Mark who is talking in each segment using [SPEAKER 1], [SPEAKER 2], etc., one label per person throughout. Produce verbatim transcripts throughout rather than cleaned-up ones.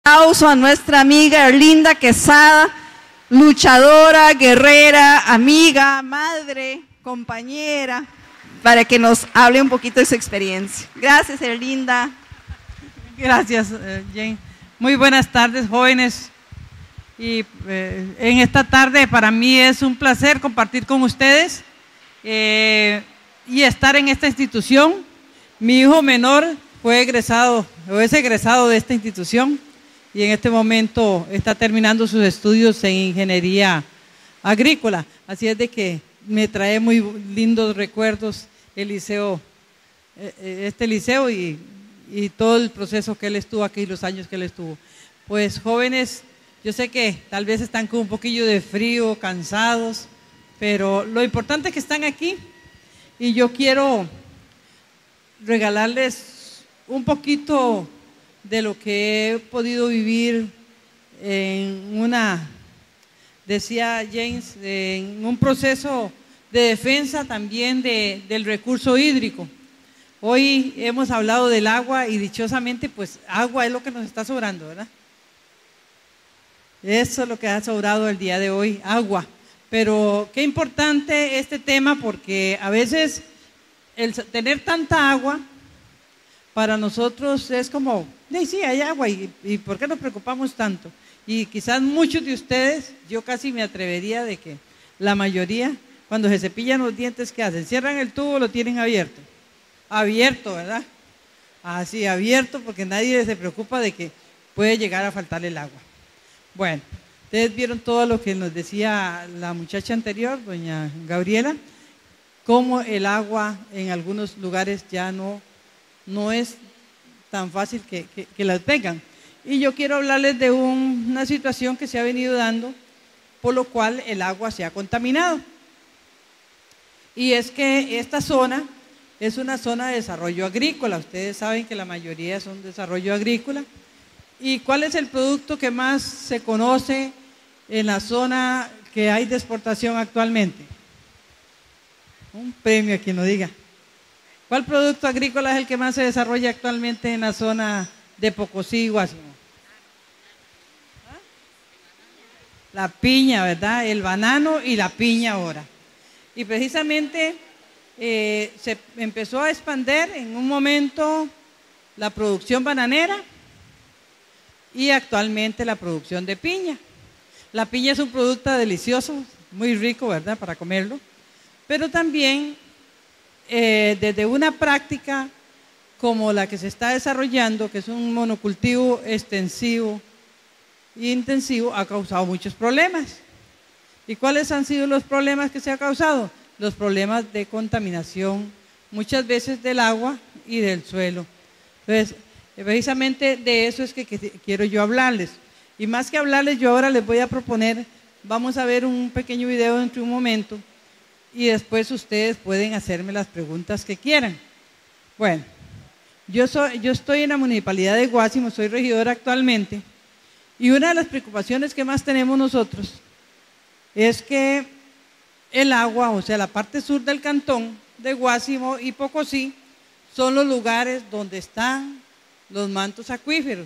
[SPEAKER 1] Aplauso a nuestra amiga Erlinda Quesada, luchadora, guerrera, amiga, madre, compañera, para que nos hable un poquito de su experiencia. Gracias, Erlinda.
[SPEAKER 2] Gracias, eh, Jane. Muy buenas tardes, jóvenes. Y eh, en esta tarde para mí es un placer compartir con ustedes eh, y estar en esta institución. Mi hijo menor fue egresado, o es egresado de esta institución, y en este momento está terminando sus estudios en ingeniería agrícola. Así es de que me trae muy lindos recuerdos el liceo, este liceo y, y todo el proceso que él estuvo aquí, los años que él estuvo. Pues jóvenes, yo sé que tal vez están con un poquillo de frío, cansados, pero lo importante es que están aquí y yo quiero regalarles un poquito de lo que he podido vivir en una, decía James, en un proceso de defensa también de, del recurso hídrico. Hoy hemos hablado del agua y dichosamente pues agua es lo que nos está sobrando, ¿verdad? Eso es lo que ha sobrado el día de hoy, agua. Pero qué importante este tema porque a veces el tener tanta agua para nosotros es como, sí, sí, hay agua, y, y ¿por qué nos preocupamos tanto? Y quizás muchos de ustedes, yo casi me atrevería de que la mayoría, cuando se cepillan los dientes, ¿qué hacen? Cierran el tubo o lo tienen abierto. Abierto, ¿verdad? Así, abierto, porque nadie se preocupa de que puede llegar a faltarle el agua. Bueno, ustedes vieron todo lo que nos decía la muchacha anterior, doña Gabriela, cómo el agua en algunos lugares ya no no es tan fácil que, que, que las tengan. Y yo quiero hablarles de un, una situación que se ha venido dando, por lo cual el agua se ha contaminado. Y es que esta zona es una zona de desarrollo agrícola. Ustedes saben que la mayoría son desarrollo agrícola. ¿Y cuál es el producto que más se conoce en la zona que hay de exportación actualmente? Un premio a quien lo diga. ¿Cuál producto agrícola es el que más se desarrolla actualmente en la zona de Pocosí y Guásimo? ¿Ah? La piña, ¿verdad? El banano y la piña ahora. Y precisamente eh, se empezó a expandir en un momento la producción bananera y actualmente la producción de piña. La piña es un producto delicioso, muy rico, ¿verdad? Para comerlo, pero también Eh, desde una práctica como la que se está desarrollando, que es un monocultivo extensivo e intensivo, ha causado muchos problemas. ¿Y cuáles han sido los problemas que se ha causado? Los problemas de contaminación, muchas veces del agua y del suelo. Entonces, precisamente de eso es que, que quiero yo hablarles. Y más que hablarles, yo ahora les voy a proponer, vamos a ver un pequeño video dentro de un momento, y después ustedes pueden hacerme las preguntas que quieran. Bueno, yo, soy, yo estoy en la Municipalidad de Guásimo, soy regidora actualmente, y una de las preocupaciones que más tenemos nosotros es que el agua, o sea, la parte sur del cantón de Guásimo y Pocosí, son los lugares donde están los mantos acuíferos.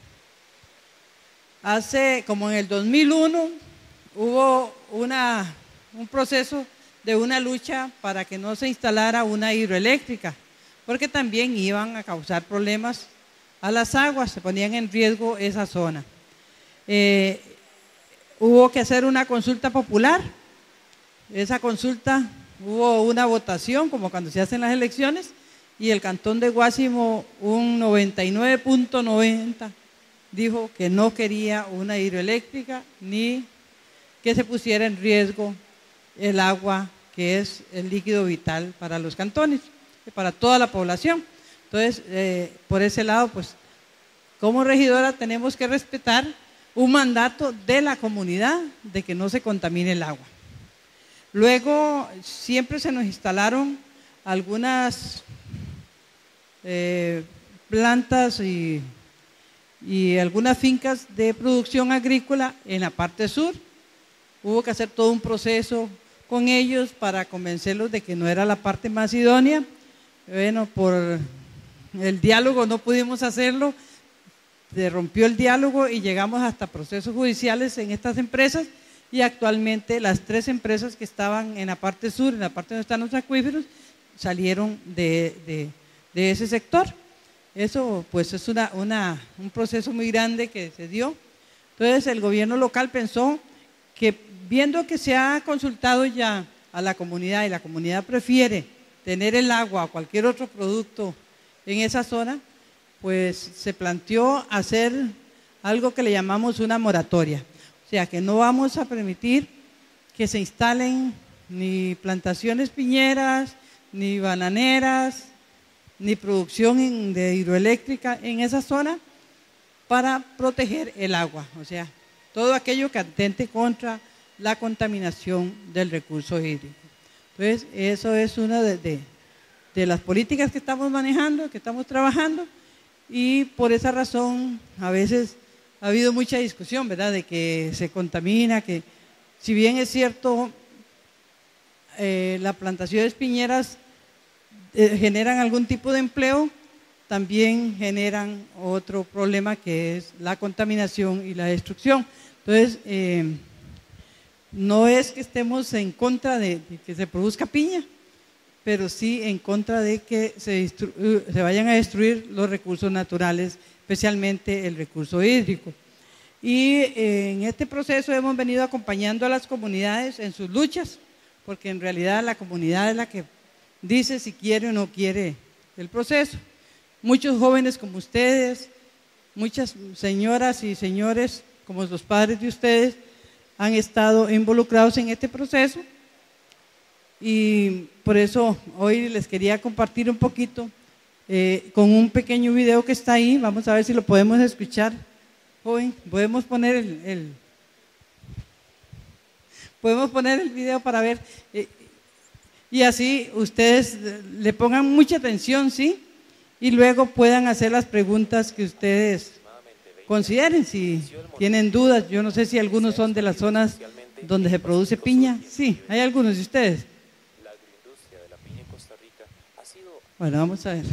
[SPEAKER 2] Hace, como en el dos mil uno, hubo una, un proceso de una lucha para que no se instalara una hidroeléctrica, porque también iban a causar problemas a las aguas, se ponían en riesgo esa zona. Eh, hubo que hacer una consulta popular, esa consulta hubo una votación, como cuando se hacen las elecciones, y el cantón de Guásimo, un noventa y nueve punto noventa, dijo que no quería una hidroeléctrica ni que se pusiera en riesgo el agua, que es el líquido vital para los cantones, para toda la población. Entonces, eh, por ese lado, pues, como regidora tenemos que respetar un mandato de la comunidad de que no se contamine el agua. Luego, siempre se nos instalaron algunas eh, plantas y, y algunas fincas de producción agrícola en la parte sur. Hubo que hacer todo un proceso con ellos para convencerlos de que no era la parte más idónea. Bueno, por el diálogo no pudimos hacerlo, se rompió el diálogo y llegamos hasta procesos judiciales en estas empresas, y actualmente las tres empresas que estaban en la parte sur, en la parte donde están los acuíferos, salieron de, de, de ese sector. Eso pues es una, una, un proceso muy grande que se dio. Entonces el gobierno local pensó que, viendo que se ha consultado ya a la comunidad y la comunidad prefiere tener el agua o cualquier otro producto en esa zona, pues se planteó hacer algo que le llamamos una moratoria. O sea, que no vamos a permitir que se instalen ni plantaciones piñeras, ni bananeras, ni producción de hidroeléctrica en esa zona para proteger el agua. O sea, todo aquello que atente contra la contaminación del recurso hídrico. Entonces, eso es una de, de, de las políticas que estamos manejando, que estamos trabajando, y por esa razón a veces ha habido mucha discusión, ¿verdad?, de que se contamina, que si bien es cierto, eh, las plantaciones piñeras eh, generan algún tipo de empleo, también generan otro problema que es la contaminación y la destrucción. Entonces, eh, no es que estemos en contra de, de que se produzca piña, pero sí en contra de que se, se vayan a destruir los recursos naturales, especialmente el recurso hídrico. Y eh, en este proceso hemos venido acompañando a las comunidades en sus luchas, porque en realidad la comunidad es la que dice si quiere o no quiere el proceso. Muchos jóvenes como ustedes, muchas señoras y señores como los padres de ustedes han estado involucrados en este proceso, y por eso hoy les quería compartir un poquito eh, con un pequeño video que está ahí. Vamos a ver si lo podemos escuchar. Joven, podemos poner el, el podemos poner el video para ver, eh, y así ustedes le pongan mucha atención, ¿sí? Y luego puedan hacer las preguntas que ustedes consideren, si tienen dudas. Yo no sé si algunos son de las zonas donde se produce piña. Sí, hay algunos de ustedes. Bueno, vamos a ver.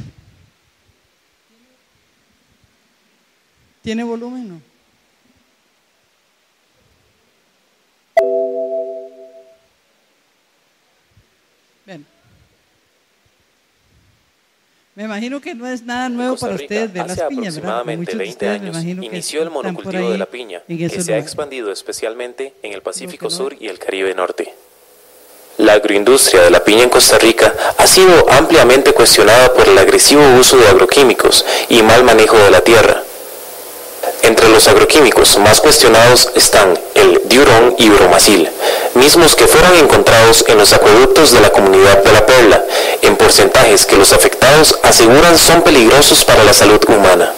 [SPEAKER 2] ¿Tiene volumen o no? Bien. Me imagino que no es nada nuevo para ustedes ver las piñas, ¿verdad?
[SPEAKER 3] Hace aproximadamente veinte años inició el monocultivo de la piña, que se ha expandido especialmente en el Pacífico Sur y el Caribe Norte. La agroindustria de la piña en Costa Rica ha sido ampliamente cuestionada por el agresivo uso de agroquímicos y mal manejo de la tierra. Entre los agroquímicos más cuestionados están el diurón y bromacil, mismos que fueron encontrados en los acueductos de la comunidad de La Perla, en porcentajes que los afectados aseguran son peligrosos para la salud humana.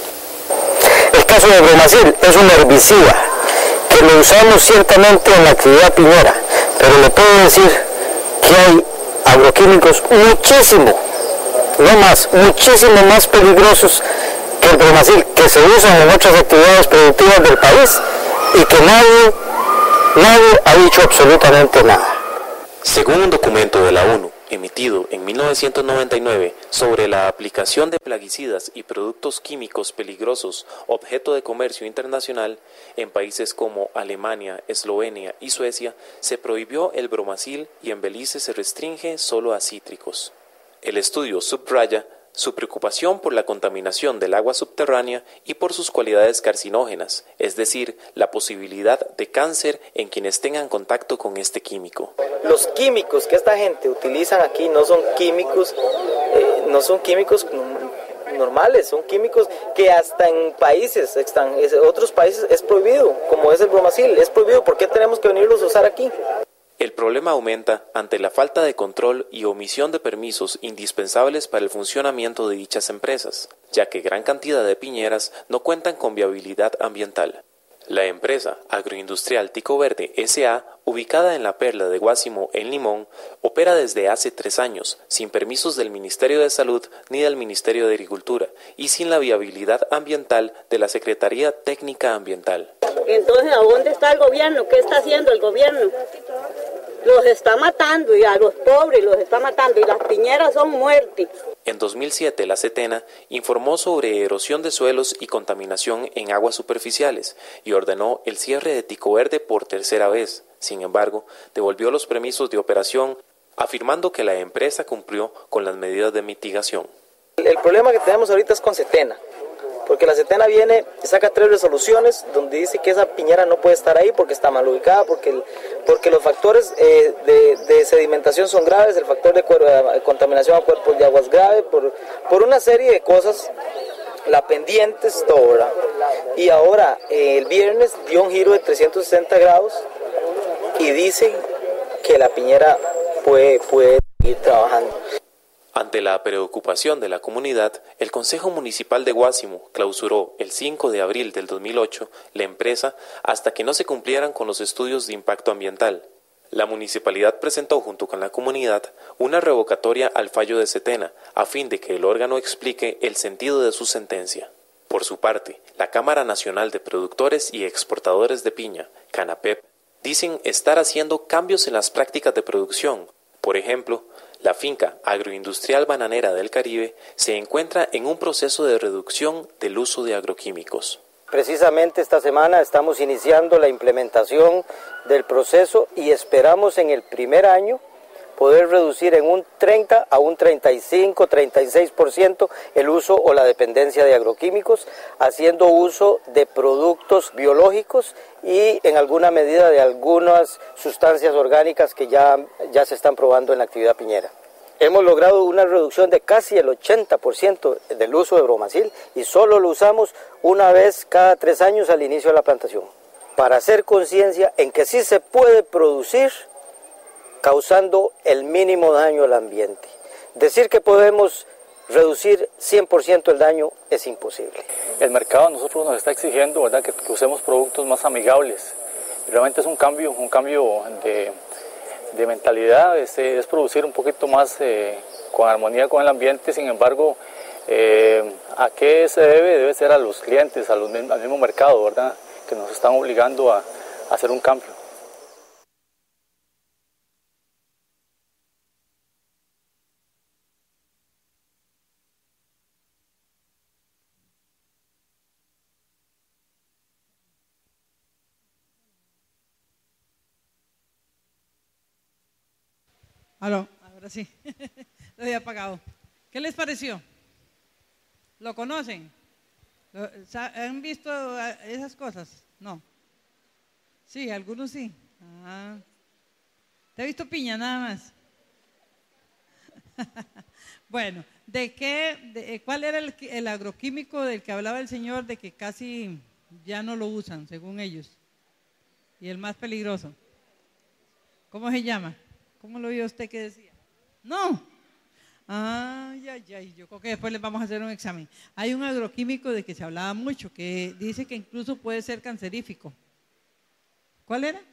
[SPEAKER 4] El caso de bromacil es un herbicida que lo usamos ciertamente en la actividad piñera, pero le puedo decir que hay agroquímicos muchísimo, no más, muchísimo más peligrosos que el bromacil, que se usan en otras actividades productivas del país y que nadie, nadie ha dicho absolutamente nada.
[SPEAKER 3] Según un documento de la ONU emitido en mil novecientos noventa y nueve sobre la aplicación de plaguicidas y productos químicos peligrosos objeto de comercio internacional, en países como Alemania, Eslovenia y Suecia se prohibió el bromacil y en Belice se restringe solo a cítricos. El estudio subraya su preocupación por la contaminación del agua subterránea y por sus cualidades carcinógenas, es decir, la posibilidad de cáncer en quienes tengan contacto con este químico.
[SPEAKER 4] Los químicos que esta gente utiliza aquí no son químicos, eh, no son químicos normales, son químicos que hasta en países, están, otros países es prohibido, como es el bromacil, es prohibido. ¿Por qué tenemos que venirlos a usar aquí?
[SPEAKER 3] El problema aumenta ante la falta de control y omisión de permisos indispensables para el funcionamiento de dichas empresas, ya que gran cantidad de piñeras no cuentan con viabilidad ambiental. La empresa agroindustrial Tico Verde S A, ubicada en la Perla de Guásimo, en Limón, opera desde hace tres años, sin permisos del Ministerio de Salud ni del Ministerio de Agricultura, y sin la viabilidad ambiental de la Secretaría Técnica Ambiental.
[SPEAKER 5] Entonces, ¿a dónde está el gobierno? ¿Qué está haciendo el gobierno? Los está matando, y a los pobres los está matando, y las piñeras son muertes.
[SPEAKER 3] En dos mil siete, la Setena informó sobre erosión de suelos y contaminación en aguas superficiales y ordenó el cierre de Ticoverde por tercera vez. Sin embargo, devolvió los permisos de operación, afirmando que la empresa cumplió con las medidas de mitigación.
[SPEAKER 6] El problema que tenemos ahorita es con Setena, porque la Setena viene y saca tres resoluciones donde dice que esa piñera no puede estar ahí porque está mal ubicada, porque, el, porque los factores eh, de, de sedimentación son graves, el factor de, de contaminación a cuerpos de aguas grave, por, por una serie de cosas, la pendiente es todo, ¿verdad? Y ahora, eh, el viernes dio un giro de trescientos sesenta grados y dice que la piñera puede, puede seguir trabajando.
[SPEAKER 3] Ante la preocupación de la comunidad, el Consejo Municipal de Guásimo clausuró el cinco de abril del dos mil ocho la empresa hasta que no se cumplieran con los estudios de impacto ambiental. La municipalidad presentó junto con la comunidad una revocatoria al fallo de Setena a fin de que el órgano explique el sentido de su sentencia. Por su parte, la Cámara Nacional de Productores y Exportadores de Piña, CANAPEP, dicen estar haciendo cambios en las prácticas de producción. Por ejemplo, la finca agroindustrial bananera del Caribe se encuentra en un proceso de reducción del uso de agroquímicos.
[SPEAKER 4] Precisamente esta semana estamos iniciando la implementación del proceso y esperamos en el primer año poder reducir en un treinta a un treinta y cinco, treinta y seis por ciento el uso o la dependencia de agroquímicos, haciendo uso de productos biológicos y en alguna medida de algunas sustancias orgánicas que ya, ya se están probando en la actividad piñera. Hemos logrado una reducción de casi el ochenta por ciento del uso de bromacil y solo lo usamos una vez cada tres años al inicio de la plantación, para hacer conciencia en que sí se puede producir causando el mínimo daño al ambiente. Decir que podemos reducir cien por ciento el daño es imposible.
[SPEAKER 7] El mercado a nosotros nos está exigiendo, ¿verdad?, que, que usemos productos más amigables. Realmente es un cambio, un cambio de, de mentalidad, es, es producir un poquito más eh, con armonía con el ambiente. Sin embargo, eh, ¿a qué se debe? Debe ser a los clientes, a los, al mismo mercado, ¿verdad?, que nos están obligando a, a hacer un cambio.
[SPEAKER 2] Aló, ahora sí, lo había apagado. ¿Qué les pareció? ¿Lo conocen? ¿Lo, ¿Han visto esas cosas? No. Sí, algunos sí. Ah. ¿Te has visto piña nada más? Bueno, ¿de qué, de, cuál era el, el agroquímico del que hablaba el señor de que casi ya no lo usan, según ellos? Y el más peligroso. ¿Cómo se llama? ¿Cómo lo vio usted que decía? No. Ay, ay, ay, yo creo que después les vamos a hacer un examen. Hay un agroquímico de que se hablaba mucho, que dice que incluso puede ser cancerífico. ¿Cuál era?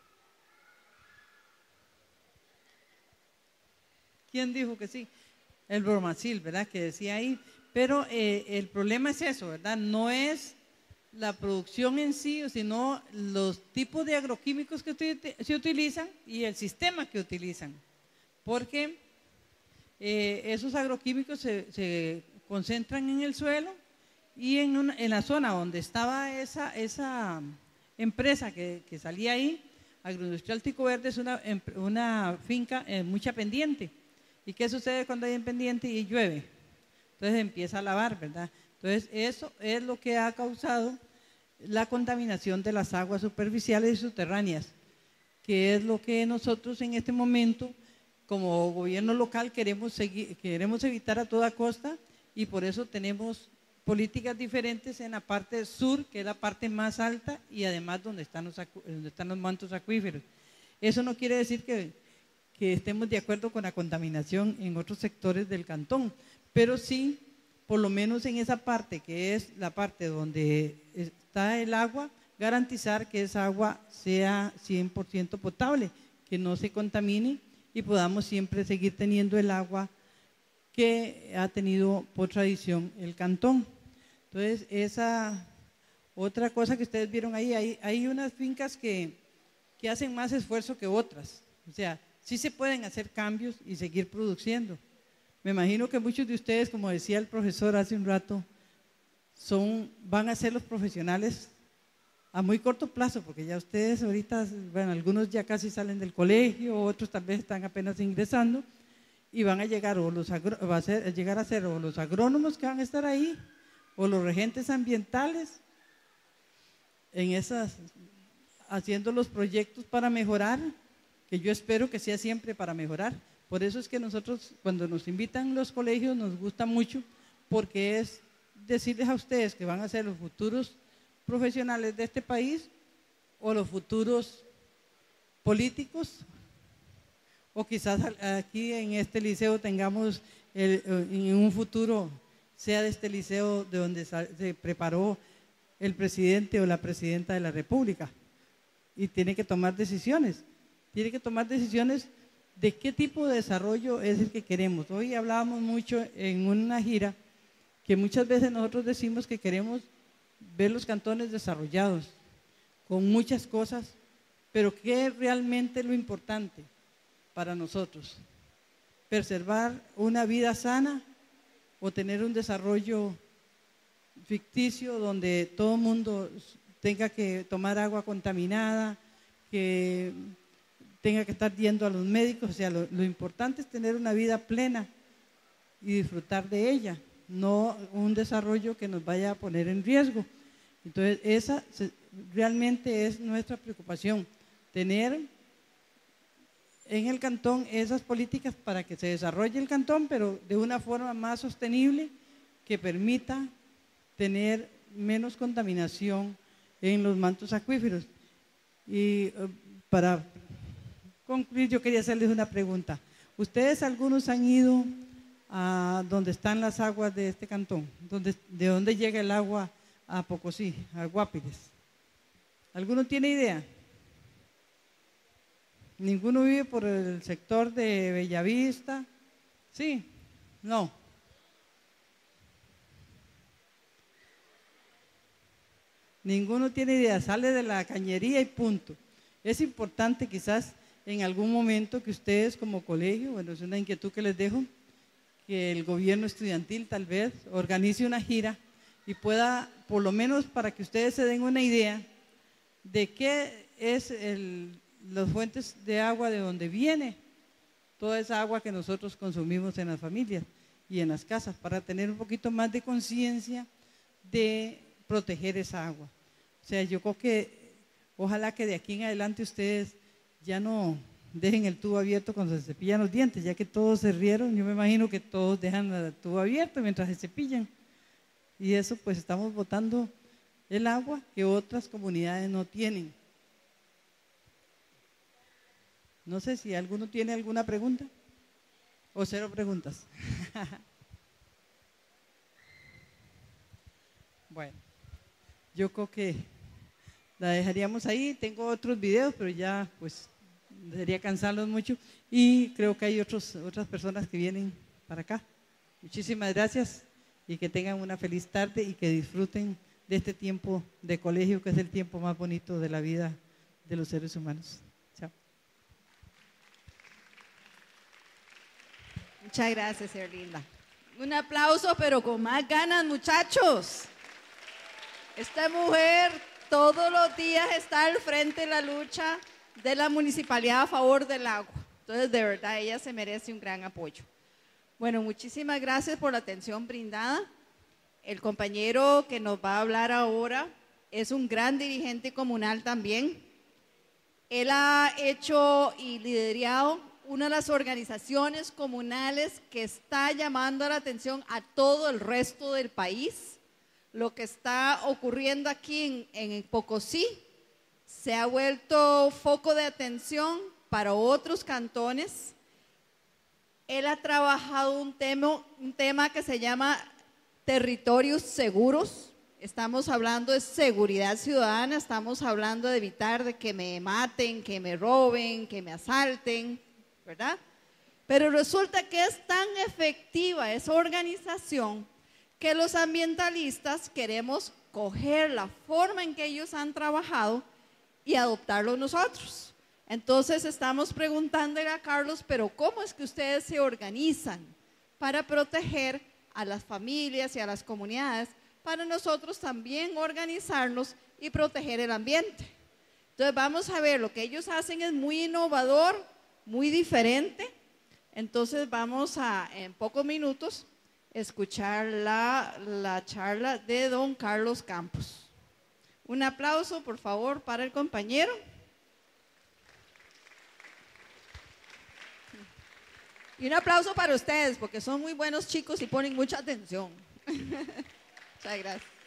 [SPEAKER 2] ¿Quién dijo que sí? El bromacil, ¿verdad? Que decía ahí. Pero eh, el problema es eso, ¿verdad? No es la producción en sí, sino los tipos de agroquímicos que se utilizan y el sistema que utilizan, porque eh, esos agroquímicos se, se concentran en el suelo y en, una, en la zona donde estaba esa, esa empresa que, que salía ahí. Agroindustrial Ticoverde es una, una finca en mucha pendiente. ¿Y qué sucede cuando hay en pendiente y llueve? Entonces empieza a lavar, ¿verdad? Entonces, eso es lo que ha causado la contaminación de las aguas superficiales y subterráneas, que es lo que nosotros en este momento, como gobierno local, queremos, seguir, queremos evitar a toda costa, y por eso tenemos políticas diferentes en la parte sur, que es la parte más alta, y además donde están los, donde están los mantos acuíferos. Eso no quiere decir que, que estemos de acuerdo con la contaminación en otros sectores del cantón, pero sí, por lo menos en esa parte, que es la parte donde está el agua, garantizar que esa agua sea cien por ciento potable, que no se contamine y podamos siempre seguir teniendo el agua que ha tenido por tradición el cantón. Entonces, esa otra cosa que ustedes vieron ahí, hay, hay unas fincas que, que hacen más esfuerzo que otras, o sea, sí se pueden hacer cambios y seguir produciendo. Me imagino que muchos de ustedes, como decía el profesor hace un rato, son, van a ser los profesionales a muy corto plazo, porque ya ustedes ahorita, bueno, algunos ya casi salen del colegio, otros tal vez están apenas ingresando, y van a llegar o los agro, va a, ser, a llegar a ser o los agrónomos que van a estar ahí, o los regentes ambientales, en esas, haciendo los proyectos para mejorar, que yo espero que sea siempre para mejorar. Por eso es que nosotros, cuando nos invitan los colegios, nos gusta mucho, porque es decirles a ustedes que van a ser los futuros profesionales de este país, o los futuros políticos, o quizás aquí en este liceo tengamos, el, en un futuro, sea de este liceo de donde se preparó el presidente o la presidenta de la República, y tiene que tomar decisiones, tiene que tomar decisiones de qué tipo de desarrollo es el que queremos. Hoy hablábamos mucho en una gira, que muchas veces nosotros decimos que queremos ver los cantones desarrollados, con muchas cosas, pero ¿qué es realmente lo importante para nosotros? ¿Preservar una vida sana o tener un desarrollo ficticio donde todo el mundo tenga que tomar agua contaminada, que tenga que estar yendo a los médicos? O sea, lo, lo importante es tener una vida plena y disfrutar de ella, no un desarrollo que nos vaya a poner en riesgo. Entonces, esa se, realmente es nuestra preocupación, tener en el cantón esas políticas para que se desarrolle el cantón, pero de una forma más sostenible, que permita tener menos contaminación en los mantos acuíferos. Y uh, para concluir, yo quería hacerles una pregunta. ¿Ustedes algunos han ido a donde están las aguas de este cantón? ¿Donde, ¿De dónde llega el agua a Pocosí, a Guápiles? ¿Alguno tiene idea? ¿Ninguno vive por el sector de Bellavista? ¿Sí? No. Ninguno tiene idea, sale de la cañería y punto. Es importante quizás en algún momento que ustedes como colegio, bueno, es una inquietud que les dejo, que el gobierno estudiantil tal vez organice una gira y pueda, por lo menos para que ustedes se den una idea de qué es el, las fuentes de agua, de donde viene toda esa agua que nosotros consumimos en las familias y en las casas, para tener un poquito más de conciencia de proteger esa agua. O sea, yo creo que ojalá que de aquí en adelante ustedes ya no dejen el tubo abierto cuando se cepillan los dientes, ya que todos se rieron. Yo me imagino que todos dejan el tubo abierto mientras se cepillan, y eso pues estamos botando el agua que otras comunidades no tienen. No sé si alguno tiene alguna pregunta o cero preguntas. Bueno, yo creo que la dejaríamos ahí. Tengo otros videos, pero ya pues debería cansarlos mucho, y creo que hay otros, otras personas que vienen para acá. Muchísimas gracias y que tengan una feliz tarde y que disfruten de este tiempo de colegio, que es el tiempo más bonito de la vida de los seres humanos. Chao.
[SPEAKER 1] Muchas gracias, Erlinda. Un aplauso, pero con más ganas, muchachos. Esta mujer todos los días está al frente de la lucha de la municipalidad a favor del agua. Entonces, de verdad, ella se merece un gran apoyo. Bueno, muchísimas gracias por la atención brindada. El compañero que nos va a hablar ahora es un gran dirigente comunal también. Él ha hecho y liderado una de las organizaciones comunales que está llamando la atención a todo el resto del país. Lo que está ocurriendo aquí en, en Pocosí se ha vuelto foco de atención para otros cantones. Él ha trabajado un tema, un tema que se llama territorios seguros. Estamos hablando de seguridad ciudadana, estamos hablando de evitar de que me maten, que me roben, que me asalten, ¿verdad? Pero resulta que es tan efectiva esa organización que los ambientalistas queremos coger la forma en que ellos han trabajado y adoptarlo nosotros. Entonces estamos preguntándole a Carlos, pero ¿cómo es que ustedes se organizan para proteger a las familias y a las comunidades, para nosotros también organizarnos y proteger el ambiente. Entonces vamos a ver, lo que ellos hacen es muy innovador, muy diferente. Entonces vamos a, en pocos minutos, escuchar la, la charla de don Carlos Campos. Un aplauso, por favor, para el compañero. Y un aplauso para ustedes, porque son muy buenos chicos y ponen mucha atención. Muchas gracias.